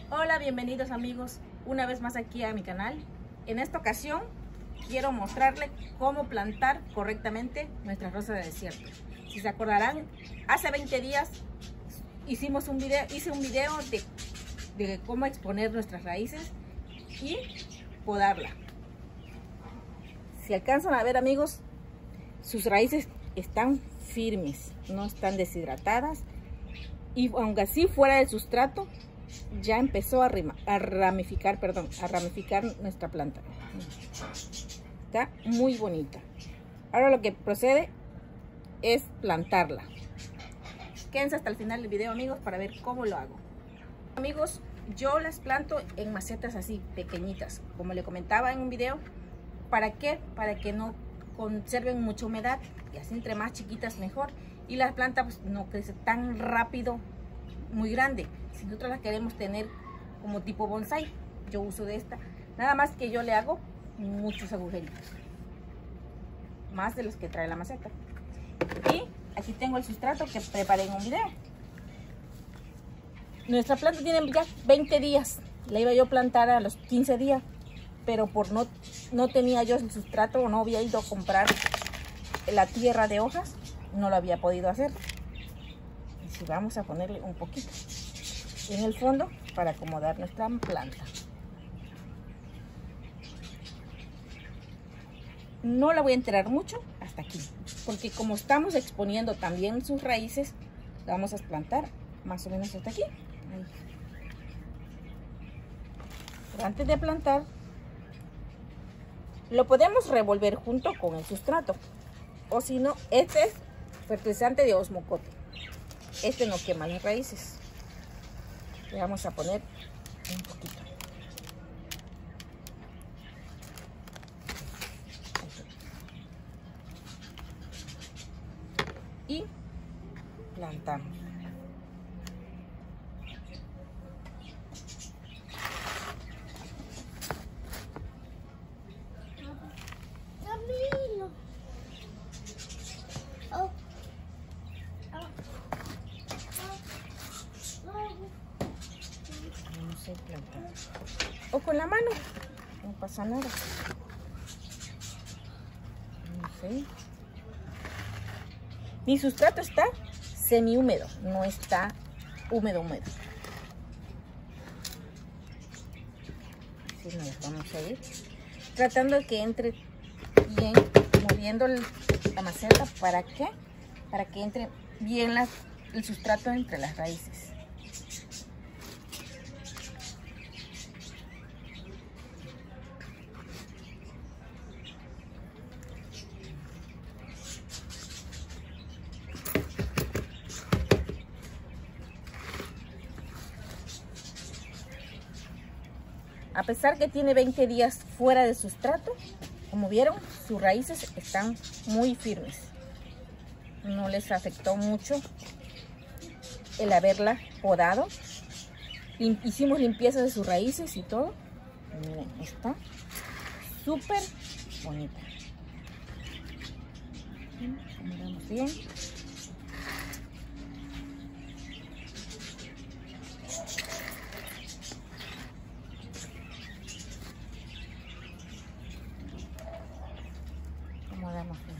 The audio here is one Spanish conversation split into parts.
Hola, bienvenidos amigos, una vez más aquí a mi canal. En esta ocasión quiero mostrarles cómo plantar correctamente nuestra rosa de desierto. Si se acordarán, hace 20 días hice un video de cómo exponer nuestras raíces y podarla. Si alcanzan a ver, amigos, sus raíces están firmes, no están deshidratadas, y aunque así fuera del sustrato ya empezó a ramificar nuestra planta. Está muy bonita. Ahora lo que procede es plantarla. Quédense hasta el final del video, amigos, para ver cómo lo hago. Amigos, yo las planto en macetas así pequeñitas, como le comentaba en un video. ¿Para qué? Para que no conserven mucha humedad, y así entre más chiquitas mejor, y la planta pues no crece tan rápido muy grande. Si nosotros la queremos tener como tipo bonsai, yo uso de esta, nada más que yo le hago muchos agujeritos, más de los que trae la maceta. Y aquí tengo el sustrato que preparé en un video. Nuestra planta tiene ya 20 días, la iba yo a plantar a los 15 días, pero por no tenía yo el sustrato, o no había ido a comprar la tierra de hojas, no lo había podido hacer. Y si vamos a ponerle un poquito en el fondo para acomodar nuestra planta. No la voy a enterrar mucho hasta aquí, porque como estamos exponiendo también sus raíces, la vamos a plantar más o menos hasta aquí. Ahí. Pero antes de plantar, lo podemos revolver junto con el sustrato, o si no, este es fertilizante de osmocote. Este no quema las raíces. Le vamos a poner un poquito. Y plantamos. O con la mano, no pasa nada. No sé. Mi sustrato está semi húmedo, no está húmedo. Así nos vamos a ir tratando de que entre bien, moviendo la maceta. ¿Para qué? Para que entre bien el sustrato entre las raíces. A pesar que tiene 20 días fuera de sustrato, como vieron, sus raíces están muy firmes. No les afectó mucho el haberla podado. Hicimos limpieza de sus raíces y todo. Miren, está súper bonita. Miramos bien. Acomodamos bien.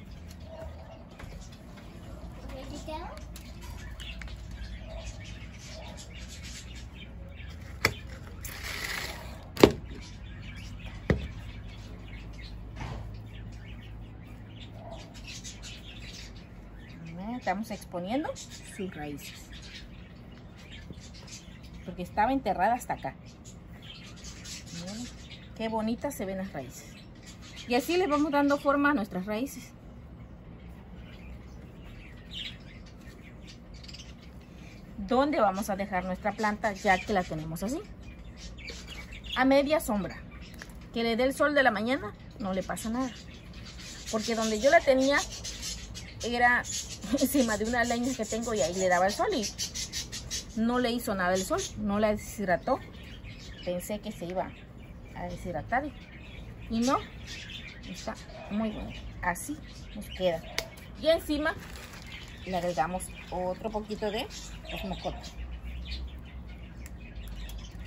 Estamos exponiendo sus raíces, porque estaba enterrada hasta acá. Miren qué bonitas se ven las raíces, y así les vamos dando forma a nuestras raíces. ¿Dónde vamos a dejar nuestra planta ya que la tenemos así? A media sombra, que le dé el sol de la mañana, no le pasa nada, porque donde yo la tenía era encima de una leña que tengo, y ahí le daba el sol y no le hizo nada el sol, no la deshidrató. Pensé que se iba a deshidratar y no, está muy bueno. Así nos queda. Y encima le agregamos otro poquito de osmocote.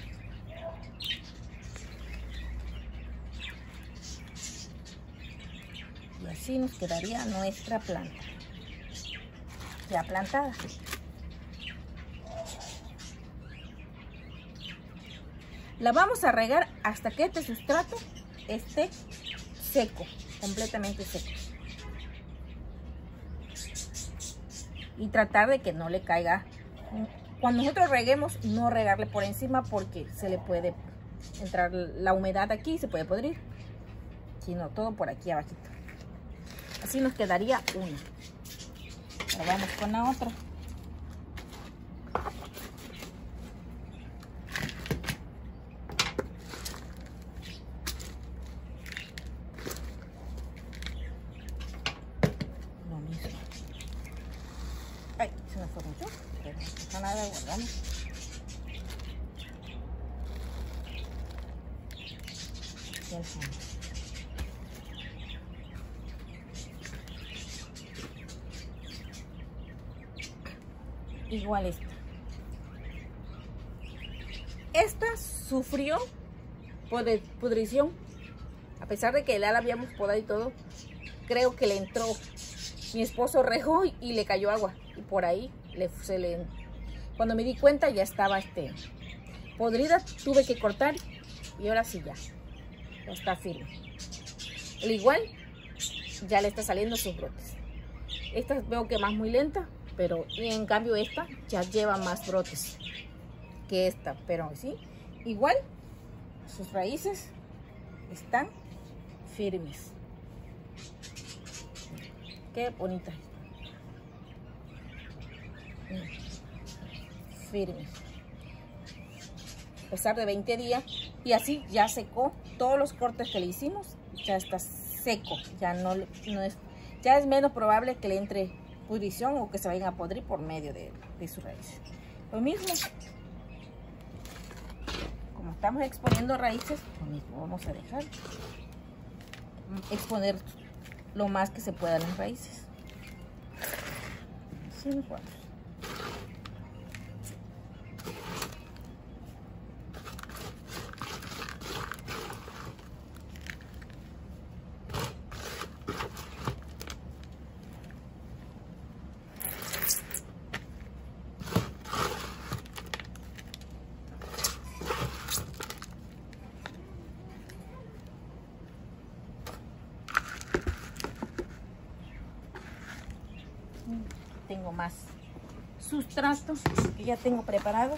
Así nos quedaría nuestra planta ya plantada. La vamos a regar hasta que este sustrato esté seco, completamente seco. Y tratar de que no le caiga. Cuando nosotros reguemos, no regarle por encima porque se le puede entrar la humedad aquí y se puede podrir. Sino todo por aquí abajito. Así nos quedaría una. Ahora vamos con la otra. Lo mismo. Ay, se me fue mucho. Pero no pasa nada, guardamos. Y al fondo. Igual esta sufrió pudrición, a pesar de que la habíamos podado y todo. Creo que le entró, mi esposo regó y le cayó agua y por ahí cuando me di cuenta ya estaba podrida. Tuve que cortar y ahora sí ya está firme. Al igual ya le está saliendo sus brotes. Esta veo que más muy lenta, pero en cambio esta ya lleva más brotes que esta, pero sí, igual sus raíces están firmes. Qué bonita, firmes, a pesar de 20 días. Y así ya secó todos los cortes que le hicimos, ya está seco, ya ya es menos probable que le entre pudrición o que se vayan a podrir por medio de sus raíces. Lo mismo, como estamos exponiendo raíces, lo mismo vamos a dejar exponer lo más que se pueda las raíces. Así nos vamos. Tengo más sustrato que ya tengo preparado.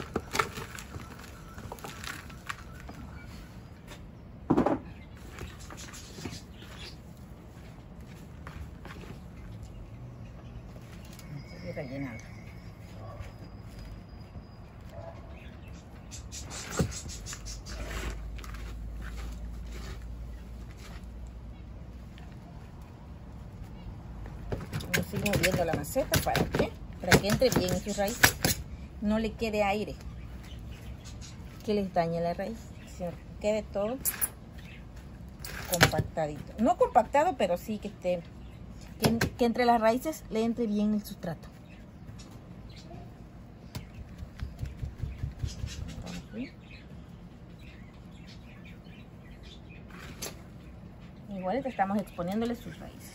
Voy rellenando. Sigo moviendo la maceta para que entre bien en sus raíces, no le quede aire que les dañe la raíz, sino que quede todo compactadito, no compactado, pero sí que esté, que entre las raíces le entre bien el sustrato. Igual que estamos exponiéndole sus raíces.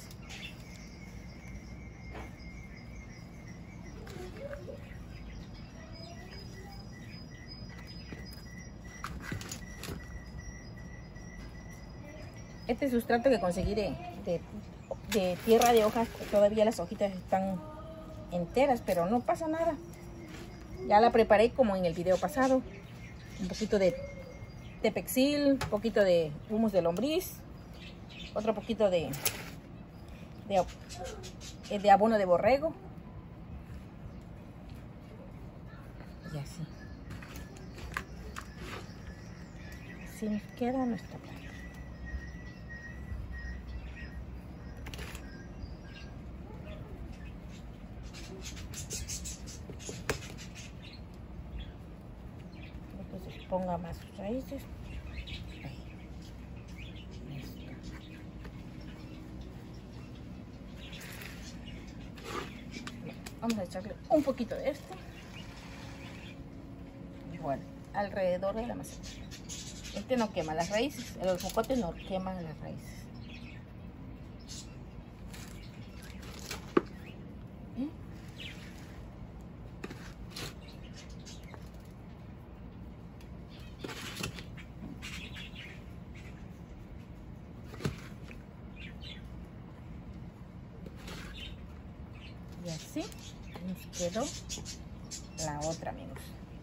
Este sustrato que conseguí de tierra de hojas, todavía las hojitas están enteras, pero no pasa nada. Ya la preparé como en el video pasado. Un poquito de tepexil, un poquito de humus de lombriz, otro poquito de abono de borrego. Y así. Así nos queda nuestra planta. Ponga más raíces. Vamos a echarle un poquito de este. Igual, alrededor de la maceta. Este no quema las raíces, los mocotes no queman las raíces. quedó la otra, amigos.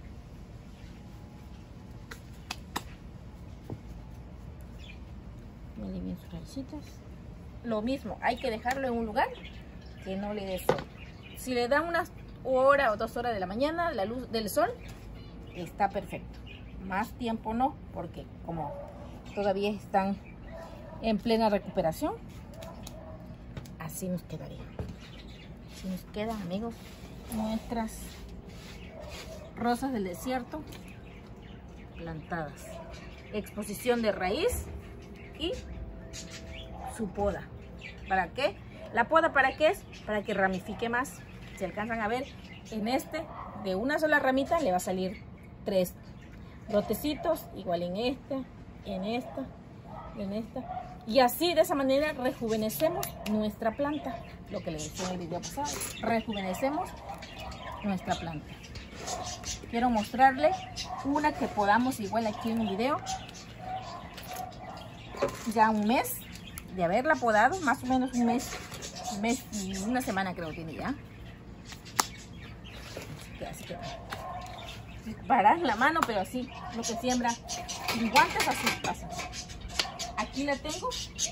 Miren bien sus raícitas. Lo mismo, hay que dejarlo en un lugar que no le dé sol. Si le dan unas hora o 2 horas de la mañana, la luz del sol, está perfecto. Más tiempo no, porque como todavía están en plena recuperación, así nos quedaría. Así nos quedan, amigos, nuestras rosas del desierto plantadas. Exposición de raíz y su poda. ¿Para qué? La poda, ¿para qué es? Para que ramifique más. Si alcanzan a ver, en este, de una sola ramita le va a salir 3 brotecitos, igual en esta, en esta, en esta. Y así, de esa manera, rejuvenecemos nuestra planta. Lo que les decía en el video pasado, rejuvenecemos nuestra planta. Quiero mostrarles una que podamos, igual aquí en un video, ya un mes de haberla podado, más o menos un mes y una semana creo que tiene ya. Así que parar la mano, pero así, lo que siembra sin guantes, así pasa. Aquí la tengo.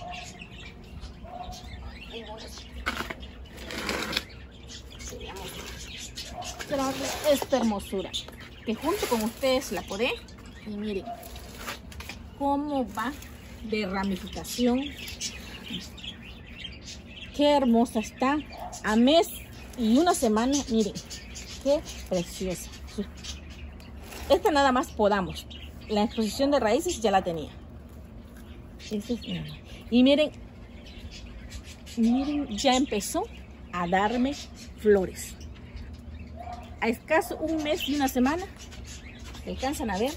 Esta hermosura que junto con ustedes la podé, y miren cómo va de ramificación. Qué hermosa está, a mes y una semana, miren qué preciosa. Esta nada más podamos, la exposición de raíces ya la tenía. Y miren, ya empezó a darme flores. A escaso un mes y una semana, alcanzan a ver,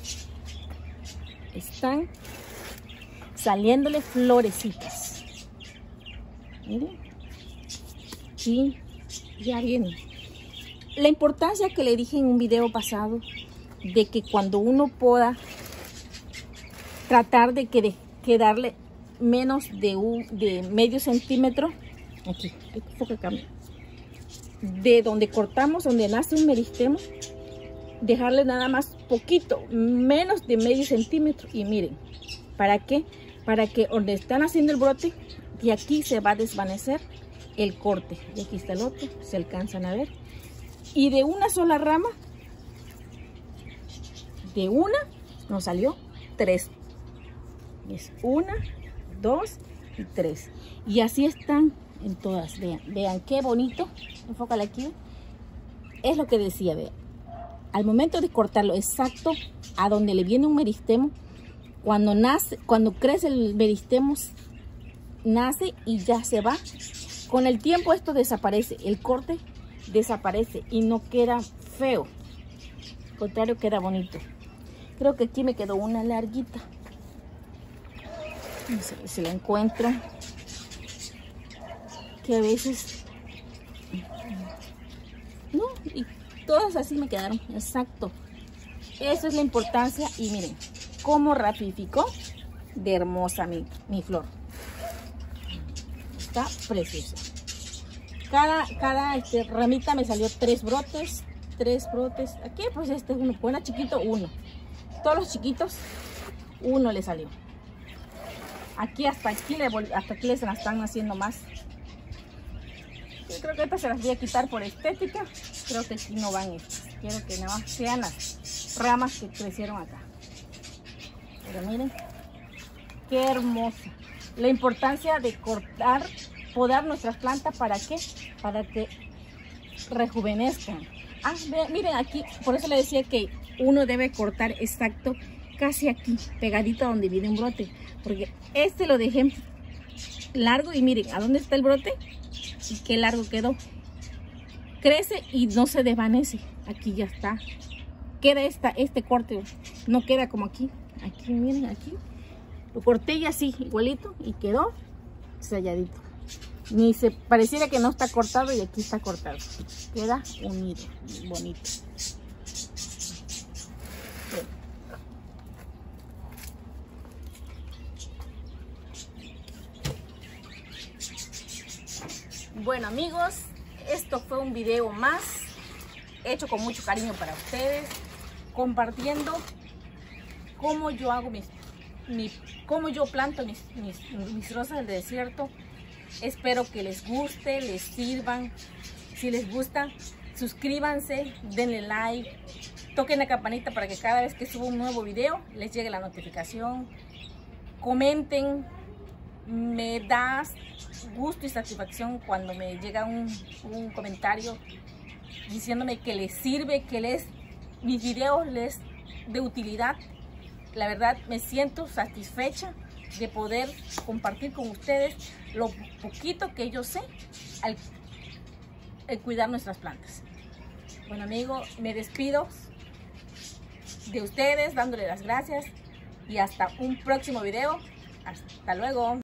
están saliéndole florecitas. Miren, y ya vienen. La importancia que le dije en un video pasado, de que cuando uno poda, tratar de darle menos de medio centímetro, aquí, de donde cortamos, donde nace un meristemo, dejarle nada más poquito, menos de medio centímetro. Y miren, ¿para qué? Para que donde están haciendo el brote, y aquí se va a desvanecer el corte. Y aquí está el otro, se alcanzan a ver. Y de una sola rama, de una, nos salió 3. Es 1, 2 y 3. Y así están en todas. Vean qué bonito. Enfócale aquí. Es lo que decía, vean. Al momento de cortarlo exacto a donde le viene un meristemo, cuando crece el meristemo, nace y ya se va. Con el tiempo esto desaparece, el corte desaparece y no queda feo. Al contrario, queda bonito. Creo que aquí me quedó una larguita. No sé si la encuentro. Que a veces... No, y todas así me quedaron. Exacto. Esa es la importancia. Y miren cómo ramificó de hermosa mi flor. Está preciosa. Cada ramita me salió 3 brotes. 3 brotes. Aquí pues este es uno. Bueno, chiquito, 1. Todos los chiquitos, 1 le salió. Aquí hasta aquí les están haciendo más. Yo creo que estas se las voy a quitar por estética. Creo que aquí no van estas. Quiero que nada más sean las ramas que crecieron acá. Pero miren, qué hermosa. La importancia de podar nuestras plantas, ¿para qué? Para que rejuvenezcan. Ah, miren aquí, por eso le decía que uno debe cortar exacto, casi aquí, pegadito a donde viene un brote. Porque este lo dejé largo y miren, ¿a dónde está el brote? Y qué largo quedó. Crece y no se desvanece. Aquí ya está. Queda este corte, no queda como aquí. Aquí, miren, aquí. Lo corté y así, igualito, y quedó selladito. Ni se pareciera que no está cortado y aquí está cortado. Queda unido, bonito. Bueno amigos, esto fue un video más hecho con mucho cariño para ustedes, compartiendo cómo yo hago cómo yo planto mis rosas del desierto. Espero que les guste, les sirvan. Si les gusta, suscríbanse, denle like, toquen la campanita para que cada vez que suba un nuevo video les llegue la notificación. Comenten, me da gusto y satisfacción cuando me llega un comentario diciéndome que les sirve, que mis videos les de utilidad. La verdad me siento satisfecha de poder compartir con ustedes lo poquito que yo sé al cuidar nuestras plantas. Bueno amigos, me despido de ustedes dándoles las gracias y hasta un próximo video. Hasta luego.